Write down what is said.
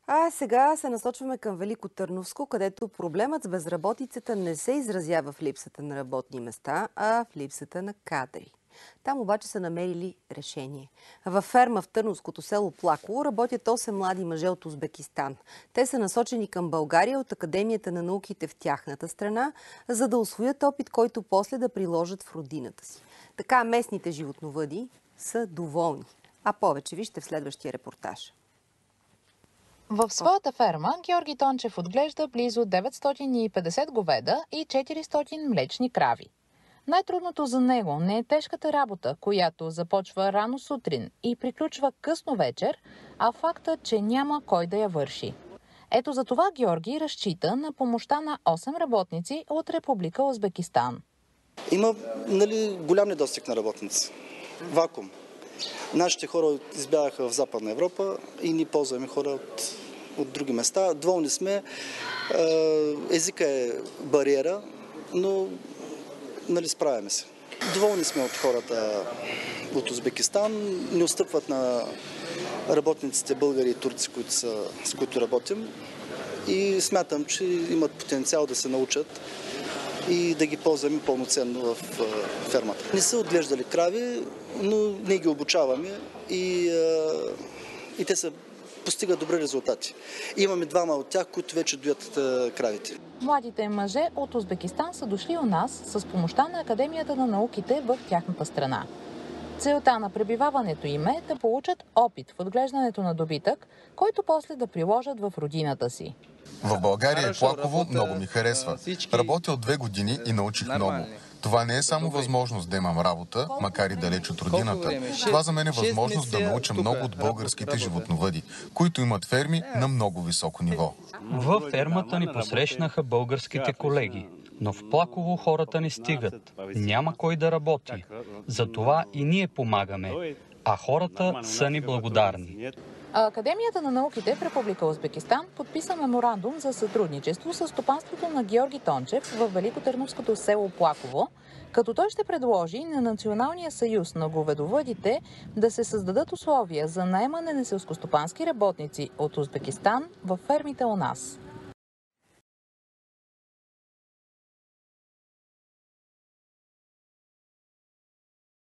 А сега се насочваме към Велико Търновско, където проблемът с безработицата не се изразява в липсата на работни места, а в липсата на кадри. Там обаче са намерили решение. Във ферма в Търновското село Плаково работят 8 млади мъже от Узбекистан. Те са насочени към България от Академията на науките в тяхната страна, за да усвоят опит, който после да приложат в родината си. Така местните животновъди са доволни. А повече вижте в следващия репортаж. В своята ферма Георги Тончев отглежда близо 950 говеда и 400 млечни крави. Най-трудното за него не е тежката работа, която започва рано сутрин и приключва късно вечер, а факта, че няма кой да я върши. Ето за това Георги разчита на помощта на 8 работници от Република Узбекистан. Има голям недостиг на работници. Вакуум. Нашите хора избягаха в Западна Европа и ни ползваме хора от други места. Доволни сме. Езика е бариера, но справяме се. Доволни сме от хората от Узбекистан. Не отстъпват на работниците българи и турци, с които работим. И смятам, че имат потенциал да се научат и да ги ползваме пълноценно в фермата. Не са отглеждали крави, но ние ги обучаваме и те постигат добри резултати. Имаме двама от тях, които вече доят кравите. Младите мъже от Узбекистан са дошли у нас с помощта на Академията на науките в тяхната страна. Целта на пребиваването им е да получат опит в отглеждането на добитък, който после да приложат в родината си. В България и Плаково много ми харесва. Работя от 2 години и научих много. Това не е само възможност да имам работа, макар и далеч от родината. Това за мен е възможност да науча много от българските животновъди, които имат ферми на много високо ниво. Във фермата ни посрещнаха българските колеги, но в Плаково хората не стигат. Няма кой да работи. Затова и ние помагаме, а хората са ни благодарни. Академията на науките в Република Узбекистан подписа меморандум за сътрудничество с стопанството на Георги Тончев в Великотърновското село Плаково, като той ще предложи на Националния съюз на говедовъдите да се създадат условия за наемане на селскостопански работници от Узбекистан в фермите у нас.